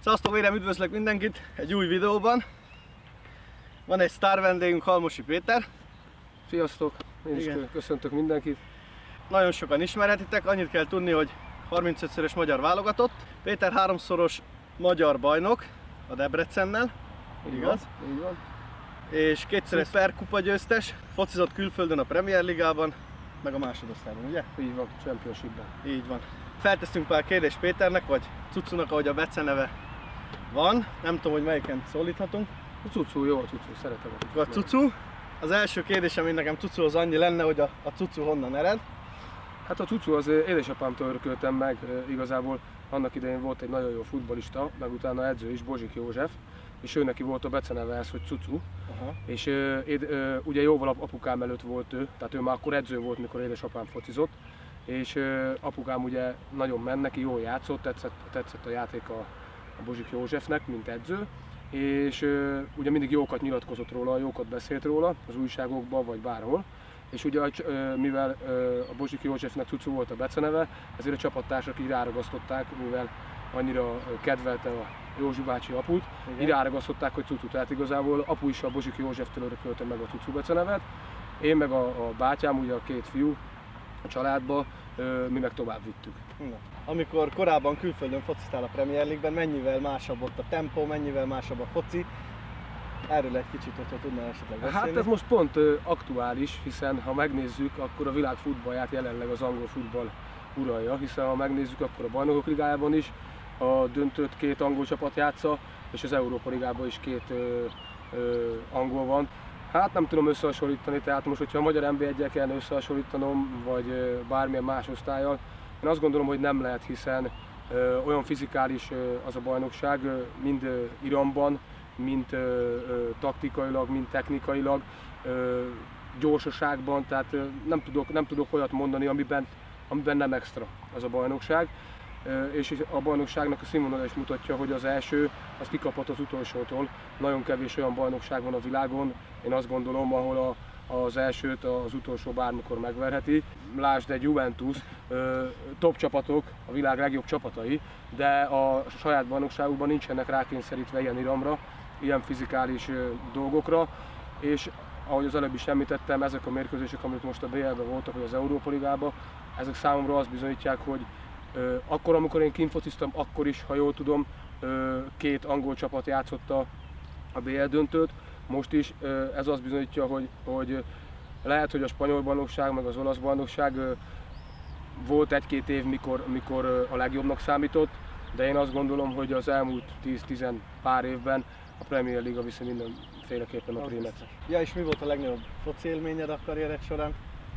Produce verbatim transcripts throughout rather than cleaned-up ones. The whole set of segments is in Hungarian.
Sziasztok, vérem, üdvözlök mindenkit egy új videóban. Van egy sztár vendégünk, Halmosi Péter. Sziasztok, én is Igen. köszöntök mindenkit. Nagyon sokan ismerhetitek, annyit kell tudni, hogy harmincötszörös magyar válogatott. Péter háromszoros magyar bajnok a Debrecennel, így igaz? Van, így van. És kétszeres szuperkupa győztes, focizott külföldön a Premier Ligában, meg a másodosztályban, ugye? Így van, Championshipben. Így van. Felteszünk pár kérdést Péternek, vagy Cucunak, ahogy a beceneve van. Nem tudom, hogy melyiken szólíthatunk. A Cucu, jó a Cucu, szeretem a Cucu. A Cucu. Az első kérdésem, mint nekem Cucuhoz annyi lenne, hogy a, a Cucu honnan ered? Hát a Cucu az édesapámtól örököltem meg, igazából annak idején volt egy nagyon jó futballista, meg utána edző is, Bozsik József, és ő neki volt a beceneve ez, hogy Cucu. Aha. És éd, ugye jóval apukám előtt volt ő, tehát ő már akkor edző volt, mikor édesapám focizott, és apukám ugye nagyon ment neki, jól játszott, tetszett, tetszett a játék a, a Bozsik Józsefnek, mint edző, és ugye mindig jókat nyilatkozott róla, jókat beszélt róla az újságokban vagy bárhol. És ugye mivel a Bozsik Józsefnek Cucu volt a beceneve, ezért a csapattársak így ráragasztották, mivel annyira kedvelte a Józsi bácsi aput, így ráragasztották, hogy Cucu. Tehát igazából apu is a Bozsik Józseftől örökölte meg a Cucu becenevet, én meg a, a bátyám, ugye a két fiú a családba, mi meg tovább vittük. Na. Amikor korábban külföldön fociztál a Premier League-ben, mennyivel másabb ott a tempó, mennyivel másabb a foci? Erről egy kicsit, hogyha tudnál esetleg beszélni. Hát ez most pont ö, aktuális, hiszen ha megnézzük, akkor a világ futballját jelenleg az angol futball uralja, hiszen ha megnézzük, akkor a Bajnokok Ligájában is a döntőt két angol csapat játsza, és az Európa Ligában is két ö, ö, angol van. Hát nem tudom összehasonlítani, tehát most, hogyha a magyar en bé egyel kellene összehasonlítanom, vagy ö, bármilyen más osztállyal, én azt gondolom, hogy nem lehet, hiszen ö, olyan fizikális ö, az a bajnokság, ö, mind ö, iramban, mind ö, ö, taktikailag, mind technikailag, ö, gyorsaságban, tehát ö, nem, tudok, nem tudok olyat mondani, amiben, amiben nem extra az a bajnokság. Ö, és a bajnokságnak a színvonala is mutatja, hogy az első az kikaphat az utolsótól. Nagyon kevés olyan bajnokság van a világon, én azt gondolom, ahol a az elsőt az utolsó bármikor megverheti. Lásd egy Juventus, top csapatok, a világ legjobb csapatai, de a saját bajnokságukban nincsenek rákényszerítve ilyen iramra, ilyen fizikális dolgokra, és ahogy az előbb is említettem, ezek a mérkőzések, amik most a bé el-ben voltak, vagy az Európa Ligában, ezek számomra azt bizonyítják, hogy akkor, amikor én kint fociztam, akkor is, ha jól tudom, két angol csapat játszotta a bé el döntőt. Most is ez azt bizonyítja, hogy, hogy lehet, hogy a spanyol bajnokság, meg az olasz bajnokság volt egy-két év, mikor, mikor a legjobbnak számított, de én azt gondolom, hogy az elmúlt tíz-tíz pár évben a Premier Liga viszi mindenféleképpen a prímet. Ja, és mi volt a legnagyobb foci élményed a karriered során?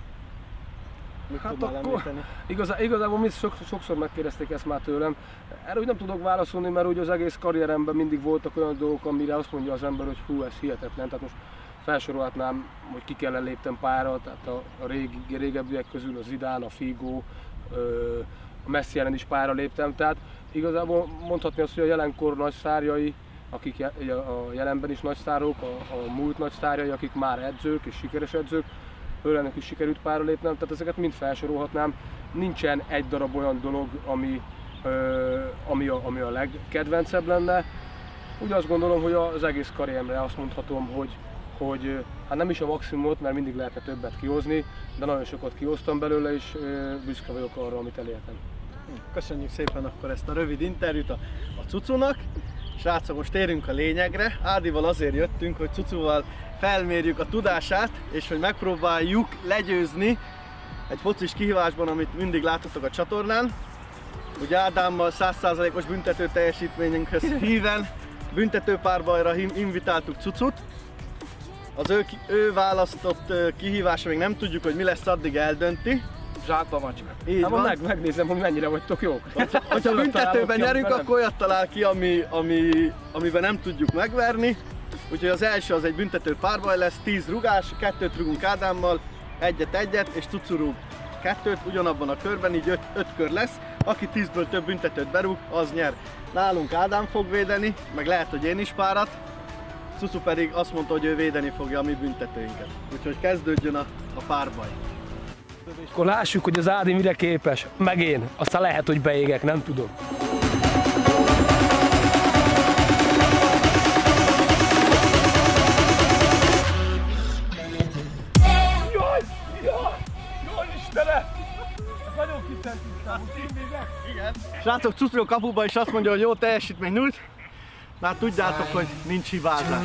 Mit hát akkor, igazá, igazából mi sokszor megkérdezték ezt már tőlem. Erre úgy nem tudok válaszolni, mert úgy az egész karrieremben mindig voltak olyan dolgok, amire azt mondja az ember, hogy hú, ez hihetetlen. Tehát most felsorolhatnám, hogy ki kellene léptem pályára, tehát a, a régi, régebbiek közül a Zidane, a Figo, a Messi ellen is pályára léptem. Tehát igazából mondhatni azt, hogy a jelenkor nagy sztárjai, akik a jelenben is nagy sztárok, a, a múlt nagy sztárjai, akik már edzők és sikeres edzők, őlenek is sikerült pályára lépnem, tehát ezeket mind felsorolhatnám. Nincsen egy darab olyan dolog, ami, ö, ami, a, ami a legkedvencebb lenne. Úgy azt gondolom, hogy az egész karrieremre azt mondhatom, hogy, hogy hát nem is a maximumot, mert mindig lehetne többet kihozni, de nagyon sokat kihoztam belőle, és ö, büszke vagyok arra, amit elértem. Köszönjük szépen akkor ezt a rövid interjút a, a Cucunak. Srácok, most térjünk a lényegre. Ádival azért jöttünk, hogy Cucuval felmérjük a tudását, és hogy megpróbáljuk legyőzni egy focis kihívásban, amit mindig láthatok a csatornán. Ugye Ádámmal száz százalékos büntető teljesítményünkhöz híven büntető párbajra invitáltuk Cucut. Az ő, ő választott kihívása, még nem tudjuk, hogy mi lesz, addig eldönti. Zsákba macska. Hát meg, megnézem, hogy mennyire vagytok jók. Ha büntetőben nyerünk, akkor olyat talál ki, ami, ami, amiben nem tudjuk megverni. Úgyhogy az első az egy büntető párbaj lesz, tíz rugás, kettőt rugunk Ádámmal, egyet-egyet, és Cucu rúg kettőt ugyanabban a körben, így öt, öt kör lesz. Aki tízből több büntetőt berúg, az nyer. Nálunk Ádám fog védeni, meg lehet, hogy én is párat. Cucu pedig azt mondta, hogy ő védeni fogja a mi büntetőinket. Úgyhogy kezdődjön a, a párbaj. Akkor lássuk, hogy az Ádi mire képes, meg én. Aztán lehet, hogy beégek, nem tudom. Srácok, Cucu a kapuba is azt mondja, hogy jó teljesítmény null. Már tudjátok, hogy nincs hibázás.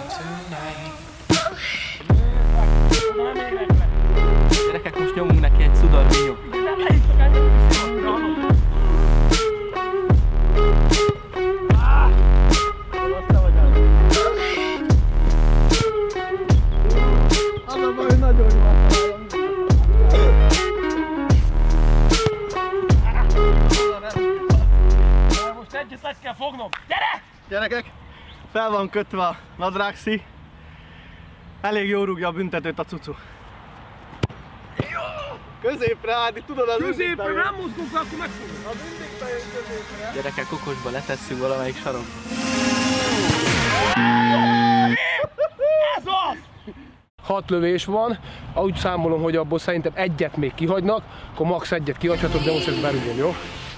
Gyerekek, most nyomunk neki egy szudarvinyót. Az a baj, hogy nagyon jó. Most egyet le kell fognom. Gyere! Gyerekek, fel van kötve a nadrágszí. Elég jó rúgja a büntetőt a Cucu. Középre, Ádi, tudod az Középre, nem mozgunk, akkor megfogom. Az mindig bejön középre. Gyerekek, okosba letesszük valamelyik sarokba. Ez az! Hat lövés van, úgy számolom, hogy abból szerintem egyet még kihagynak, akkor max egyet kihagyhatok, de most ez berúgom, jó?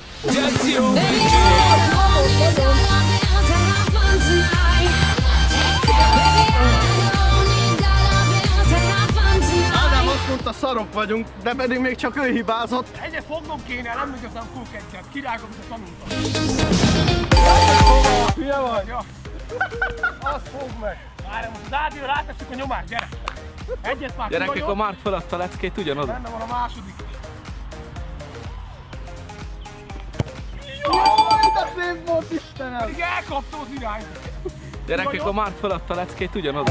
Ádám azt mondta, szarok vagyunk, de pedig még csak ő hibázott. Egyet fognom kéne, nem igazán fogok egyet, kirágom, hogy tanultam. Hülye vagy? Ja. Azt fog meg. Várj, most az Ádira rátesszük a nyomást, gyere! Egyet már Gyerekek, kihagyom. a Mark feladta a leckét ugyanoda. Benne van a második. Jaj, de szép volt, Istenem! Pedig elkapta az irányt. Gyerekek, a Mark feladta a leckét ugyanoda.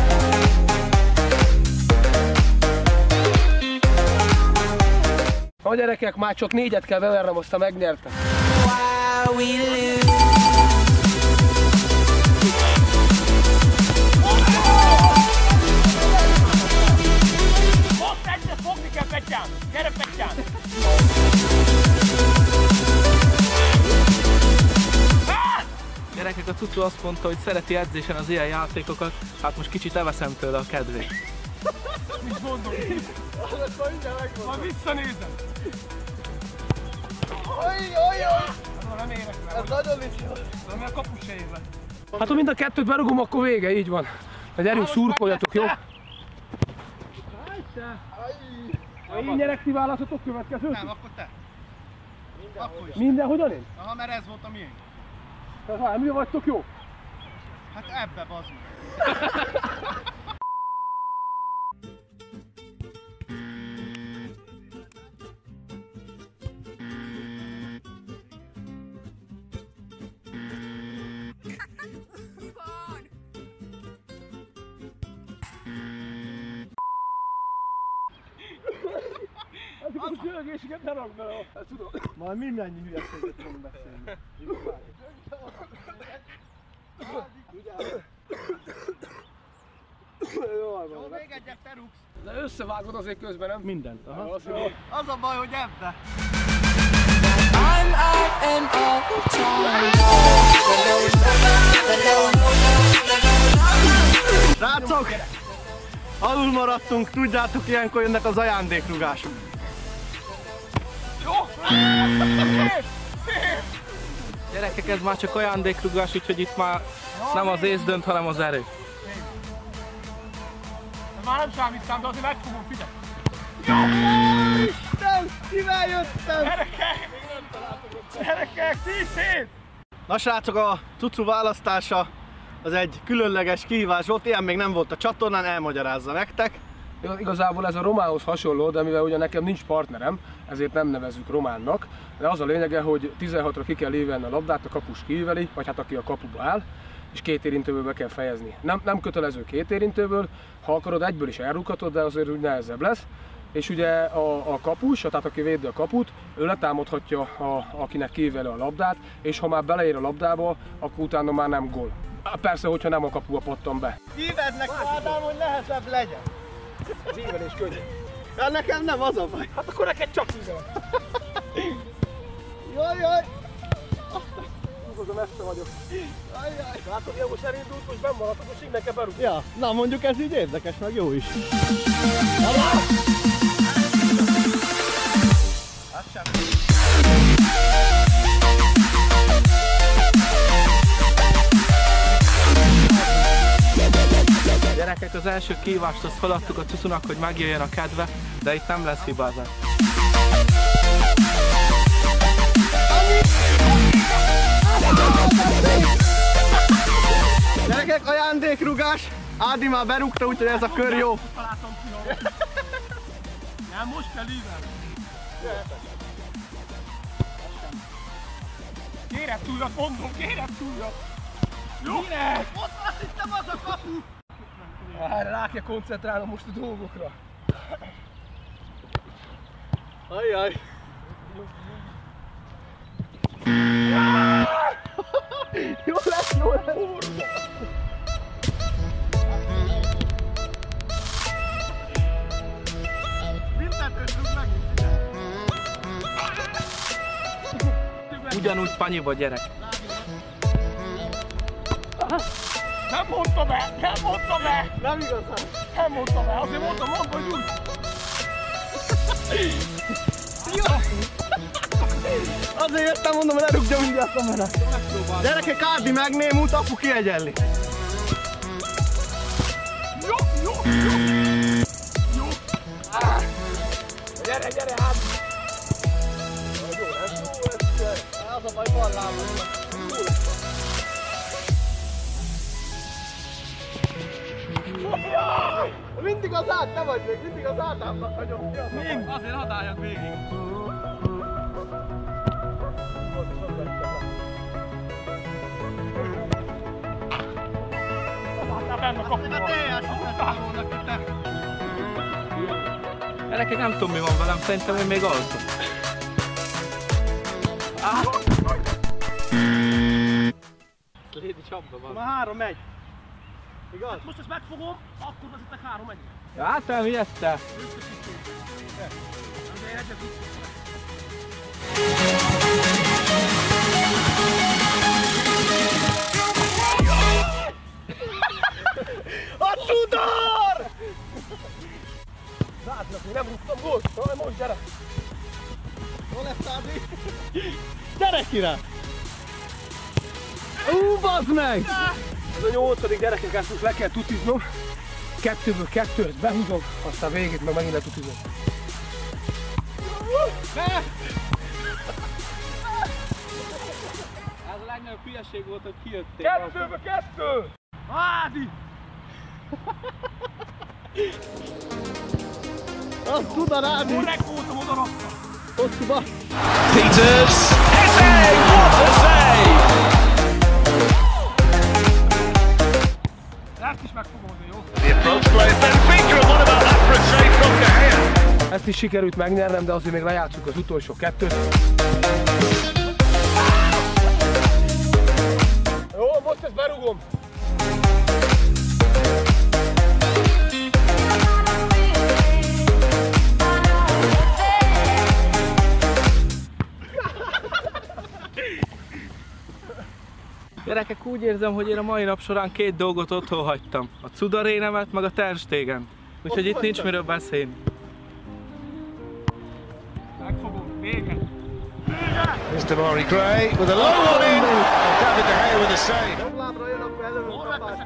Na gyerekek, már csak négyet kell bevernem, aztán megnyertem. Most egyet fogni kell, Petyán! Gyere, Petyán! Gyerekek, a Cucu azt mondta, hogy szereti edzésen az ilyen játékokat, hát most kicsit elveszem tőle a kedvét. Mit gondolod? Már visszanézem! Oj, oj, oj! Nem érek le. Ez nagyon is jó. Nem, mert a kapus se ér le. Hát ha mind a kettőt berugom, akkor vége, így van. Na gyerünk, szurkoljatok, jó? Ha én nyerek, ti választhatok következőt? Nem, akkor te. Akkor is. Minden hogyan én? Aha, mert ez volt a miénk. Tehát ha mi vagytok jó? Hát ebbe bazd meg. Ezeket a csörgéseket ne rakd bele, ezt tudom. Majd mindannyi hülyeséget fogunk beszélni. Jó, még egyet te rúgsz. De összevágod azért közben, nem? Mindent, aha. Az, Jó. Az a baj, hogy ebbe. Rácok! Alul maradtunk, tudjátok, ilyenkor jönnek az ajándékrugások. Jó! Gyerekek, ez már csak ajándékrugás, úgyhogy itt már nem az ész dönt, hanem az erő. Már nem számítám, de azért megfogom, figyelj! Isten, kivel jöttem? Gyerekek! Gyerekek, tíz hét! Na srácok, a Cucu választása az egy különleges kihívás volt, ilyen még nem volt a csatornán, elmagyarázza nektek. Igazából ez a románhoz hasonló, de mivel ugye nekem nincs partnerem, ezért nem nevezzük románnak. De az a lényege, hogy tizenhatra ki kell évelni a labdát, a kapus kiíveli, vagy hát aki a kapuba áll, és két érintőből be kell fejezni. Nem, nem kötelező két érintőből, ha akarod egyből is elrúghatod, de azért úgy nehezebb lesz. És ugye a, a kapus, tehát aki védi a kaput, ő letámadhatja, a, akinek kiíveli a labdát, és ha már beleér a labdába, akkor utána már nem gól. Persze, hogyha nem a kapuba pattan be. Ívednek, Ádám, hogy nehezebb legyen. Az ívelés könnyű. De nekem nem az a baj. Hát akkor neked csak ível. Jaj, jaj. Húzom, messze vagyok. Jaj, jaj. Látod, jó, most elindult, most benn maradtak, most innen kell berúgni. Ja, na mondjuk ez így érdekes, meg jó is. Hát sem. Gyerekek, az első kihívást azt feladtuk a Cucunak, hogy megjöjjön a kedve, de itt nem lesz hibázás. Gyerekek, ajándékrugás! Ádi már berúgta, úgyhogy ez a kör jó. Nem, most kell íven. Kérem túljat, mondom, kérem túljat. Jó? Minek? Ott azt hittem, az a kapu! Erre rá kell koncentrálnom most a dolgokra. Ajjaj! Jó lesz, jó lesz! Mindent rúg meg! Ugyanúgy panyiba, gyerek. Nem mondtam el, nem mondtam el! Nem igazán! Nem mondtam el, azért mondtam, mondd, hogy úgy! Azért jöttem, mondom, hogy lerúgja mindjárt a kamerát. Gyerekek, Ádi megnémult, apu kiegyenli. Jó, jó, jó! Jó! Ah. Gyere, gyere, hát! Jó, ez jó, ez az a baj, bal lábam. Mindig az át, te vagy még, mindig az átámnak hagyom ki. Még? Azért hadd álljak végig. Gyerekek, nem tudom mi van velem, szerintem én még alszom. Lédi csapda van. Már három megy. Igaz? Most ezt megfogom, akkor vezetek három egy. Hát te mi ezt te? A cudor! Látnak, még nem rúgtam gólt. Jaj, most gyere! Hol lesz Ádi? Gyere ki rá! Ú, bazd meg! Ez a nyolcadik, gyerekek, ezt most le kell tutiznom. Kettőből kettő, ezt behúzom, aztán végét meg megint letutizom. Ez a legnagyobb hülyeség volt, hogy kijöttél. Kettőből kettő! Ádi! Azt tudod, Ádi! Korrekt voltam, oda rakta! Hosszúba! Peters, Eze, what a save! Ezt is megfogom, jó? The approach play, Benfica, and what about that for a save from De Gea? Ezt is sikerült megnyernem, de azért még lejátszunk az utolsó kettőt. Jó, most ezt berugom! Gyerekek, úgy érzem, hogy én a mai nap során két dolgot otthon hagytam. A cudarénemet, meg a Ter Stegen. Úgyhogy itt nincs miről beszélni. Megfogom, vége! Here's Damari Gray with a low one in, and David De Gea with a save. Jobb lábra jön, akkor előbb a kapás.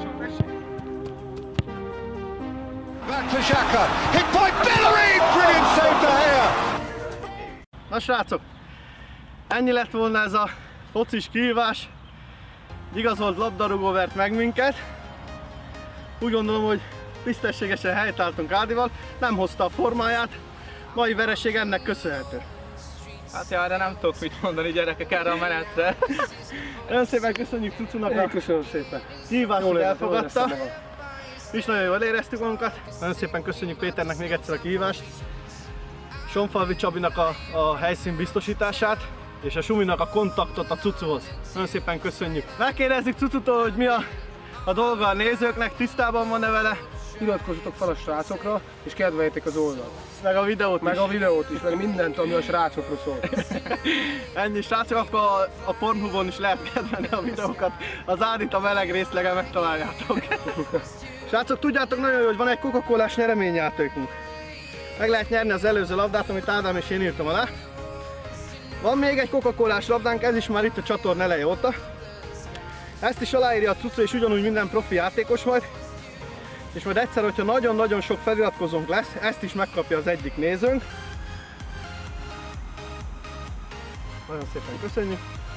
Back for Xhaka, hit by Bellerin, brilliant save De Gea. Na srácok, ennyi lett volna ez a focis kihívás. Igazolt labdarúgó vert meg minket. Úgy gondolom, hogy tisztességesen helytálltunk Ádival, nem hozta a formáját, mai vereség ennek köszönhető. Hát ja, de nem tudok mit mondani, gyerekek, erre a menetre. Nagyon szépen köszönjük Cucunak Én a köszönöm szépen. kihívást, hogy elfogadta. magam. Mi is nagyon jól éreztük magunkat. Nagyon szépen köszönjük Péternek még egyszer a kihívást. Sonfalvi Csabinak a, a helyszín biztosítását, és a Suminak a kontaktot a Cucuhoz. Nagyon szépen köszönjük. Megkérdezzük Cucutól, hogy mi a, a dolga a nézőknek, tisztában van-e vele? Iratkozzatok fel a srácokra, és kedveljétek az oldalt. Meg a videót Meg is. a videót is, meg mindent, ami a srácokról szól. Ennyi srácok, akkor a, a Pornhubon is lehet kedvelni a videókat. Az Ádit a meleg részlegen megtaláljátok. Srácok, tudjátok nagyon jó, hogy van egy Coca-Colás nyereményjátékunk. Meg lehet nyerni az előző labdát, amit Ádám és én írtam alá. Van még egy Coca-Colás labdánk, ez is már itt a csatorna eleje óta. Ezt is aláírja a Cucu, és ugyanúgy minden profi játékos majd. És majd egyszer, hogyha nagyon-nagyon sok feliratkozónk lesz, ezt is megkapja az egyik nézőnk. Nagyon szépen köszönjük.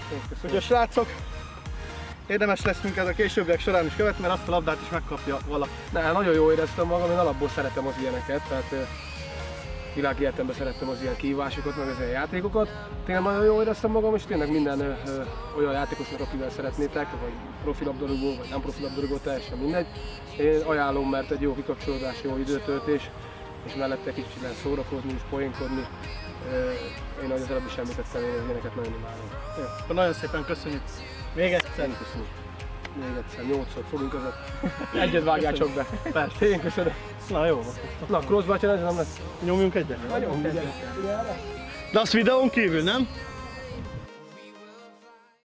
Úgyhogy a srácok, érdemes lesz minket a későbbiek során is követni, mert azt a labdát is megkapja valaki. Ne, nagyon jól éreztem magam, én alapból szeretem az ilyeneket, tehát világi életemben szerettem az ilyen kihívásokat, meg az ilyen játékokat. Tényleg nagyon jól éreztem magam, és tényleg minden ö, ö, olyan játékosnak, akivel szeretnétek, vagy profilabdarúgó, vagy nem profilabdarúgó, teljesen mindegy. Én ajánlom, mert egy jó kikapcsolódás, jó időtöltés, és mellette kicsit lehet szórakozni és poénkodni. Én ahogy az előbb is említettem, én az ilyeneket nagyon imádom. Jó, akkor nagyon szépen köszönjük. Még egyszer. Köszönjük. Még egyszer, nyolcszor fogunk között. Egyet vágjál csak be. Persze. Én köszönöm. Na jó. Na, crossbar challenge nem lesz. Nyomjunk egyet? Nagyon egyet. De azt videón kívül, nem?